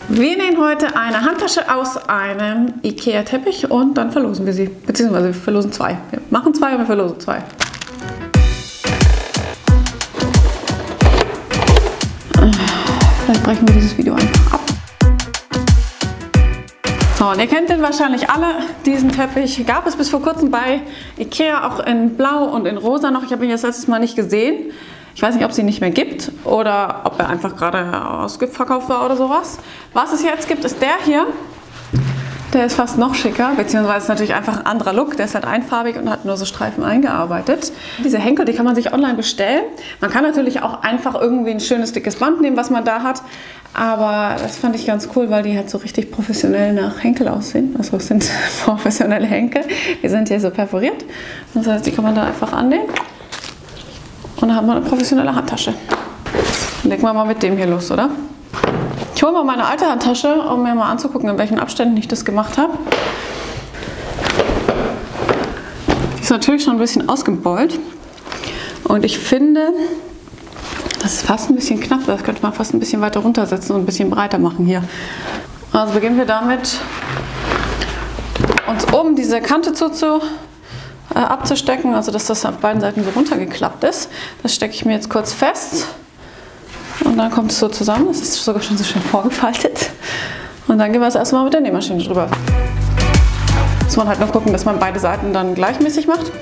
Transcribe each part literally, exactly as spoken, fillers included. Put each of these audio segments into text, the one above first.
Wir nähen heute eine Handtasche aus einem Ikea-Teppich und dann verlosen wir sie. Beziehungsweise wir verlosen zwei. Wir machen zwei und wir verlosen zwei. Vielleicht brechen wir dieses Video einfach ab. So, und ihr kennt den wahrscheinlich alle, diesen Teppich. Gab es bis vor kurzem bei Ikea auch in Blau und in Rosa noch. Ich habe ihn jetzt letztes Mal nicht gesehen. Ich weiß nicht, ob es ihn nicht mehr gibt oder ob er einfach gerade ausverkauft war oder sowas. Was es jetzt gibt, ist der hier. Der ist fast noch schicker, beziehungsweise ist natürlich einfach ein anderer Look. Der ist halt einfarbig und hat nur so Streifen eingearbeitet. Diese Henkel, die kann man sich online bestellen. Man kann natürlich auch einfach irgendwie ein schönes dickes Band nehmen, was man da hat. Aber das fand ich ganz cool, weil die halt so richtig professionell nach Henkel aussehen. Also es sind professionelle Henkel. Die sind hier so perforiert. Das heißt, die kann man da einfach annähen. Und dann haben wir eine professionelle Handtasche. Legen wir mal mit dem hier los, oder? Ich hole mal meine alte Handtasche, um mir mal anzugucken, in welchen Abständen ich das gemacht habe. Die ist natürlich schon ein bisschen ausgebeult. Und ich finde, das ist fast ein bisschen knapp. Das könnte man fast ein bisschen weiter runtersetzen und ein bisschen breiter machen hier. Also beginnen wir damit, uns oben diese Kante zuzu äh, abzustecken. Also dass das auf beiden Seiten so runtergeklappt ist. Das stecke ich mir jetzt kurz fest. Und dann kommt es so zusammen, es ist sogar schon so schön vorgefaltet. Und dann gehen wir es erstmal mit der Nähmaschine drüber. Muss man halt nur gucken, dass man beide Seiten dann gleichmäßig macht.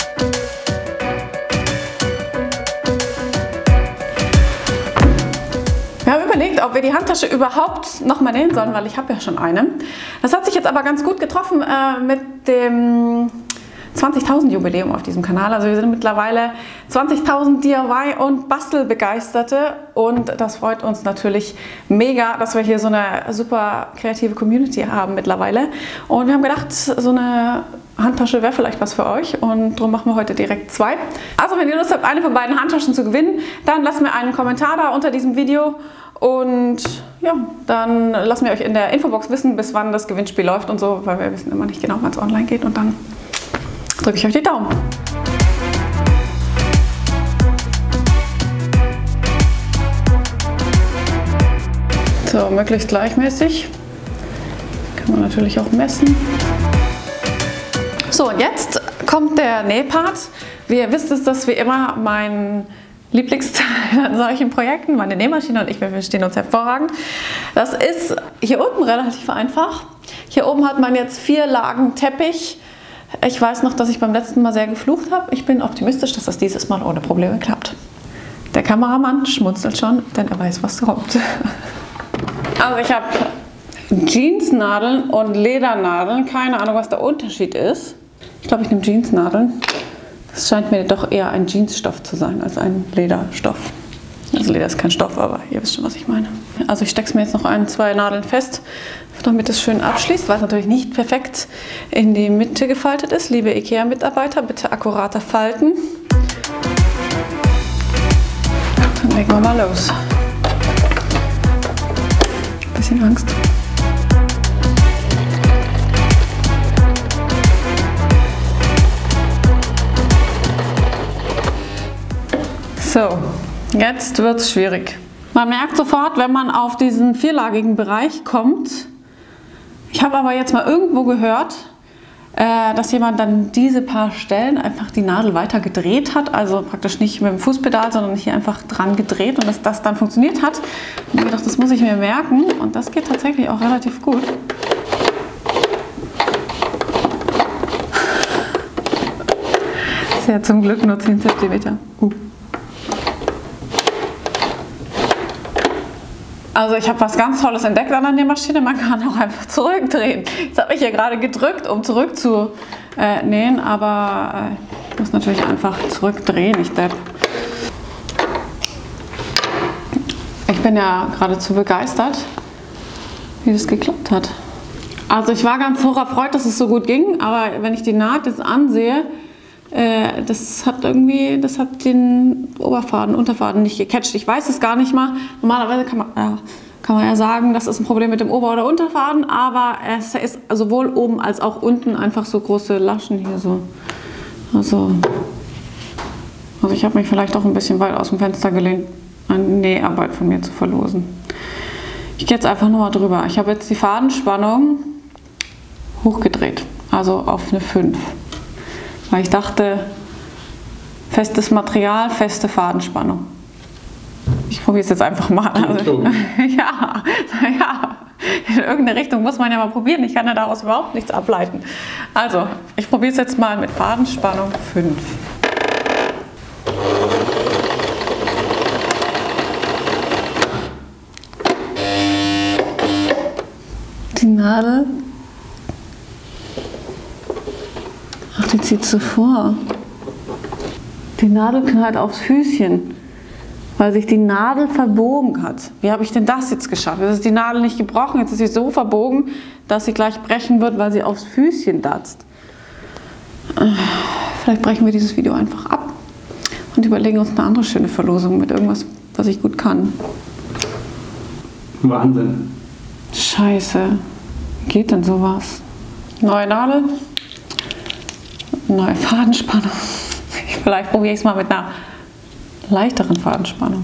Wir haben überlegt, ob wir die Handtasche überhaupt nochmal nähen sollen, weil ich habe ja schon eine. Das hat sich jetzt aber ganz gut getroffen äh, mit dem zwanzigtausend Jubiläum auf diesem Kanal. Also wir sind mittlerweile zwanzigtausend D I Y und Bastelbegeisterte und das freut uns natürlich mega, dass wir hier so eine super kreative Community haben mittlerweile. Und wir haben gedacht, so eine Handtasche wäre vielleicht was für euch und darum machen wir heute direkt zwei. Also wenn ihr Lust habt, eine von beiden Handtaschen zu gewinnen, dann lasst mir einen Kommentar da unter diesem Video und ja, dann lassen wir euch in der Infobox wissen, bis wann das Gewinnspiel läuft und so, weil wir wissen immer nicht genau, wann es online geht und dann drücke ich euch die Daumen. So, möglichst gleichmäßig. Kann man natürlich auch messen. So, und jetzt kommt der Nähpart. Wie ihr wisst, ist das wie immer mein Lieblingsteil an solchen Projekten. Meine Nähmaschine und ich, wir verstehen uns hervorragend. Das ist hier unten relativ einfach. Hier oben hat man jetzt vier Lagen Teppich. Ich weiß noch, dass ich beim letzten Mal sehr geflucht habe. Ich bin optimistisch, dass das dieses Mal ohne Probleme klappt. Der Kameramann schmunzelt schon, denn er weiß, was kommt. Also ich habe Jeansnadeln und Ledernadeln. Keine Ahnung, was der Unterschied ist. Ich glaube, ich nehme Jeansnadeln. Das scheint mir doch eher ein Jeansstoff zu sein als ein Lederstoff. Also Leder ist kein Stoff, aber ihr wisst schon, was ich meine. Also ich stecke es mir jetzt noch ein, zwei Nadeln fest, damit es schön abschließt, weil es natürlich nicht perfekt in die Mitte gefaltet ist. Liebe Ikea-Mitarbeiter, bitte akkurater falten. Dann legen wir mal los. Bisschen Angst. So, jetzt wird es schwierig. Man merkt sofort, wenn man auf diesen vierlagigen Bereich kommt. Ich habe aber jetzt mal irgendwo gehört, äh, dass jemand dann diese paar Stellen einfach die Nadel weiter gedreht hat. Also praktisch nicht mit dem Fußpedal, sondern hier einfach dran gedreht und dass das dann funktioniert hat. Und ich habe gedacht, das muss ich mir merken und das geht tatsächlich auch relativ gut. Das ist ja zum Glück nur zehn Zentimeter. Uh. Also ich habe was ganz Tolles entdeckt an der Nähmaschine, man kann auch einfach zurückdrehen. Jetzt habe ich hier gerade gedrückt, um zurück zu äh, nähen, aber äh, ich muss natürlich einfach zurückdrehen, ich depp. Ich bin ja geradezu begeistert, wie das geklappt hat. Also ich war ganz hoch erfreut, dass es so gut ging, aber wenn ich die Naht jetzt ansehe, äh, das hat irgendwie, das hat den Oberfaden, Unterfaden nicht gecatcht. Ich weiß es gar nicht mal. Normalerweise kann man, äh, kann man ja sagen, das ist ein Problem mit dem Ober- oder Unterfaden, aber es ist sowohl oben als auch unten einfach so große Laschen hier so. Also, also ich habe mich vielleicht auch ein bisschen weit aus dem Fenster gelehnt, eine Näharbeit von mir zu verlosen. Ich gehe jetzt einfach nur mal drüber. Ich habe jetzt die Fadenspannung hochgedreht, also auf eine fünf. Weil ich dachte, festes Material, feste Fadenspannung. Ich probiere es jetzt einfach mal. Also, ja, naja, in irgendeine Richtung muss man ja mal probieren. Ich kann ja daraus überhaupt nichts ableiten. Also, ich probiere es jetzt mal mit Fadenspannung fünf. Die Nadel. Ach, die zieht so vor. Die Nadel knallt aufs Füßchen, weil sich die Nadel verbogen hat. Wie habe ich denn das jetzt geschafft? Jetzt ist die Nadel nicht gebrochen, jetzt ist sie so verbogen, dass sie gleich brechen wird, weil sie aufs Füßchen datzt. Vielleicht brechen wir dieses Video einfach ab und überlegen uns eine andere schöne Verlosung mit irgendwas, was ich gut kann. Wahnsinn. Scheiße. Wie geht denn sowas? Neue Nadel, neue Fadenspannung. Vielleicht probiere ich es mal mit einer leichteren Fadenspannung.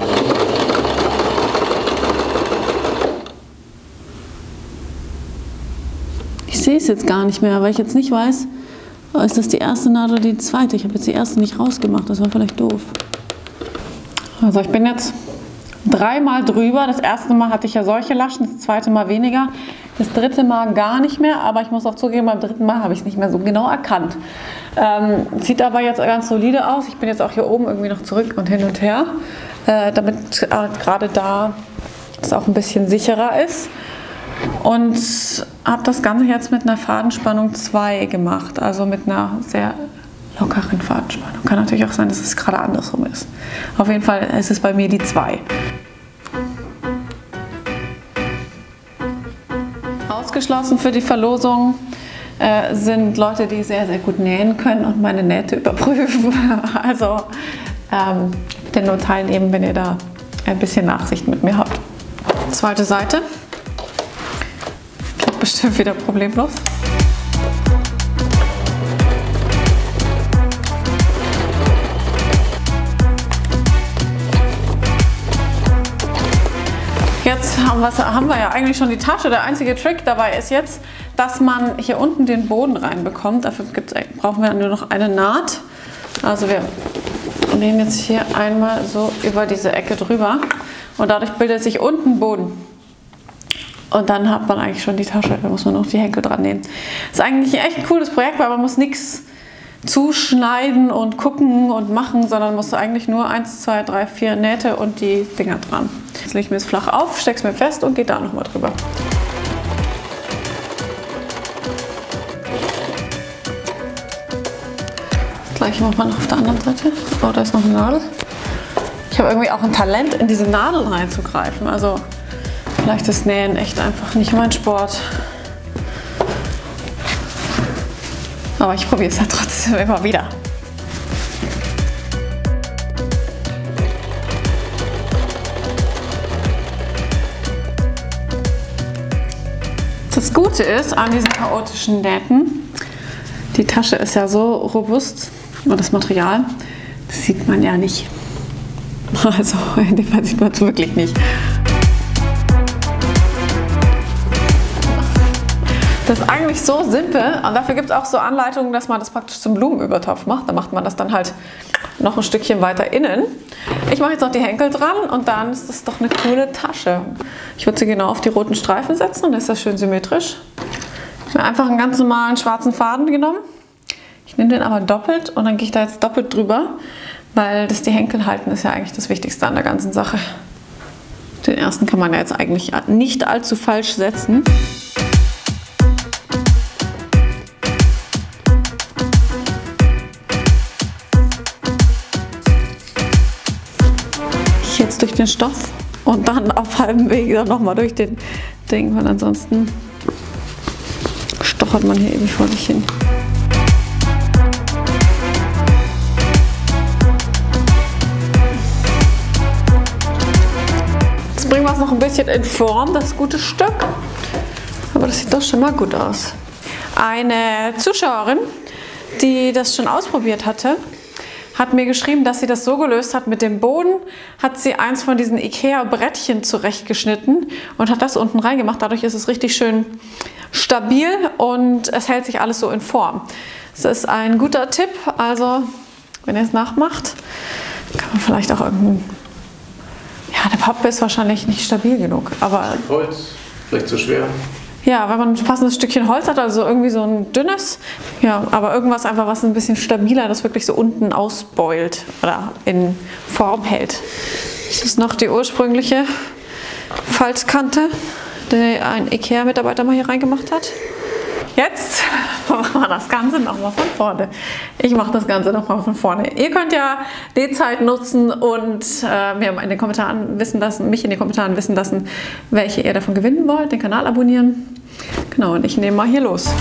Ich sehe es jetzt gar nicht mehr, weil ich jetzt nicht weiß, ist das die erste Nadel oder die zweite. Ich habe jetzt die erste nicht rausgemacht, das war vielleicht doof. Also ich bin jetzt dreimal drüber. Das erste Mal hatte ich ja solche Laschen, das zweite Mal weniger. Das dritte Mal gar nicht mehr, aber ich muss auch zugeben, beim dritten Mal habe ich es nicht mehr so genau erkannt. Ähm, sieht aber jetzt ganz solide aus. Ich bin jetzt auch hier oben irgendwie noch zurück und hin und her, äh, damit äh, gerade da es auch ein bisschen sicherer ist. Und habe das Ganze jetzt mit einer Fadenspannung zwei gemacht, also mit einer sehr lockeren Fadenspannung. Kann natürlich auch sein, dass es gerade andersrum ist. Auf jeden Fall ist es bei mir die zwei. Ausgeschlossen für die Verlosung äh, sind Leute, die sehr, sehr gut nähen können und meine Nähte überprüfen. Also ähm, bitte nur teilnehmen, wenn ihr da ein bisschen Nachsicht mit mir habt. Zweite Seite. Klappt bestimmt wieder problemlos. Jetzt haben wir, haben wir ja eigentlich schon die Tasche. Der einzige Trick dabei ist jetzt, dass man hier unten den Boden reinbekommt. Dafür gibt's, brauchen wir nur noch eine Naht. Also wir nehmen jetzt hier einmal so über diese Ecke drüber und dadurch bildet sich unten Boden. Und dann hat man eigentlich schon die Tasche. Da muss man noch die Henkel dran nähen. Das ist eigentlich echt ein cooles Projekt, weil man muss nichts zuschneiden und gucken und machen, sondern musst du eigentlich nur eins, zwei, drei, vier Nähte und die Dinger dran. Jetzt lege ich mir es flach auf, stecke es mir fest und gehe da nochmal drüber. Das gleiche macht man noch auf der anderen Seite. Oh, da ist noch eine Nadel. Ich habe irgendwie auch ein Talent, in diese Nadeln reinzugreifen. Also vielleicht ist Nähen echt einfach nicht mein Sport. Aber ich probiere es ja trotzdem immer wieder. Das Gute ist an diesen chaotischen Nähten, die Tasche ist ja so robust und das Material, das sieht man ja nicht. Also in dem Fall sieht man es wirklich nicht. Das ist eigentlich so simpel und dafür gibt es auch so Anleitungen, dass man das praktisch zum Blumenübertopf macht. Da macht man das dann halt noch ein Stückchen weiter innen. Ich mache jetzt noch die Henkel dran und dann ist das doch eine coole Tasche. Ich würde sie genau auf die roten Streifen setzen und dann ist das schön symmetrisch. Ich habe einfach einen ganz normalen schwarzen Faden genommen. Ich nehme den aber doppelt und dann gehe ich da jetzt doppelt drüber, weil das die Henkel halten ist ja eigentlich das Wichtigste an der ganzen Sache. Den ersten kann man ja jetzt eigentlich nicht allzu falsch setzen. Jetzt durch den Stoff und dann auf halbem Weg dann nochmal durch den Ding, weil ansonsten stochert man hier ewig vor sich hin. Jetzt bringen wir es noch ein bisschen in Form, das gute Stück. Aber das sieht doch schon mal gut aus. Eine Zuschauerin, die das schon ausprobiert hatte, hat mir geschrieben, dass sie das so gelöst hat mit dem Boden, hat sie eins von diesen Ikea-Brettchen zurechtgeschnitten und hat das unten reingemacht. Dadurch ist es richtig schön stabil und es hält sich alles so in Form. Das ist ein guter Tipp, also wenn ihr es nachmacht, kann man vielleicht auch irgendein... Ja, der Pappe ist wahrscheinlich nicht stabil genug, aber... Holz, vielleicht zu schwer. Ja, wenn man ein passendes Stückchen Holz hat, also irgendwie so ein dünnes, ja, aber irgendwas einfach, was ein bisschen stabiler, das wirklich so unten ausbeult oder in Form hält. Das ist noch die ursprüngliche Faltkante, die ein Ikea-Mitarbeiter mal hier reingemacht hat. Jetzt machen wir das Ganze nochmal von vorne. Ich mache das Ganze nochmal von vorne. Ihr könnt ja die Zeit nutzen und äh, mir in den Kommentaren wissen lassen, mich in den Kommentaren wissen lassen, welche ihr davon gewinnen wollt. Den Kanal abonnieren. Genau, und ich nehme mal hier los.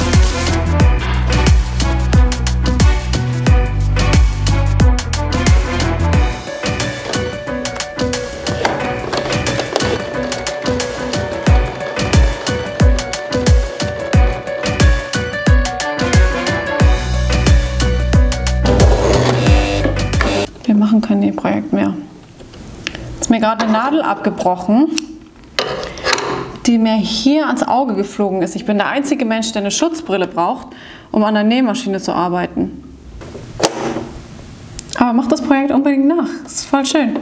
Wir machen kein Projekt mehr. Jetzt ist mir gerade eine Nadel abgebrochen, die mir hier ans Auge geflogen ist. Ich bin der einzige Mensch, der eine Schutzbrille braucht, um an der Nähmaschine zu arbeiten. Aber macht das Projekt unbedingt nach. Das ist voll schön.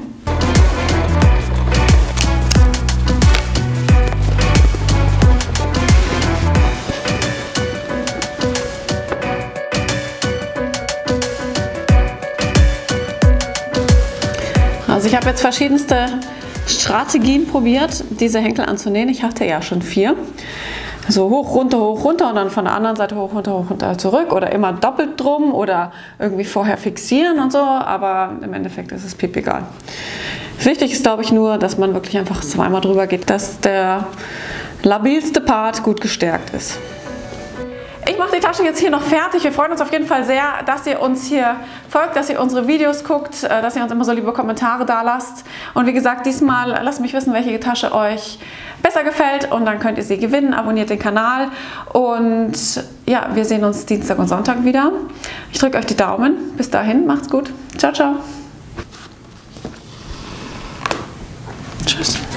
Also ich habe jetzt verschiedenste Strategien probiert, diese Henkel anzunähen. Ich hatte ja schon vier. So hoch, runter, hoch, runter und dann von der anderen Seite hoch, runter, hoch, runter, zurück. Oder immer doppelt drum oder irgendwie vorher fixieren und so. Aber im Endeffekt ist es piep egal. Wichtig ist, glaube ich, nur, dass man wirklich einfach zweimal drüber geht, dass der labilste Part gut gestärkt ist. Ich mache die Tasche jetzt hier noch fertig. Wir freuen uns auf jeden Fall sehr, dass ihr uns hier folgt, dass ihr unsere Videos guckt, dass ihr uns immer so liebe Kommentare da lasst. Und wie gesagt, diesmal lasst mich wissen, welche Tasche euch besser gefällt und dann könnt ihr sie gewinnen. Abonniert den Kanal und ja, wir sehen uns Dienstag und Sonntag wieder. Ich drücke euch die Daumen. Bis dahin, macht's gut. Ciao, ciao. Tschüss.